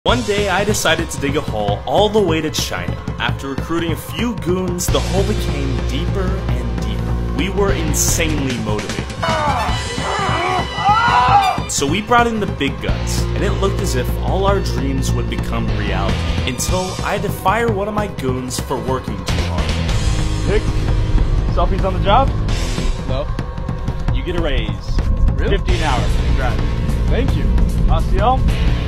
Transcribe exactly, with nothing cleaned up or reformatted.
One day, I decided to dig a hole all the way to China. After recruiting a few goons, the hole became deeper and deeper. We were insanely motivated. So we brought in the big guns, and it looked as if all our dreams would become reality. Until I had to fire one of my goons for working too hard. Nick, selfies on the job? No. You get a raise. Really? fifty an hour. Congrats. Thank you. Asiel?